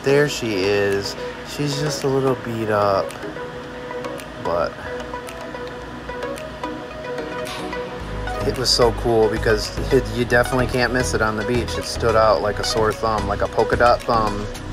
there she is. She's just a little beat up, but it was so cool because you definitely can't miss it on the beach. It stood out like a sore thumb, like a polka dot thumb.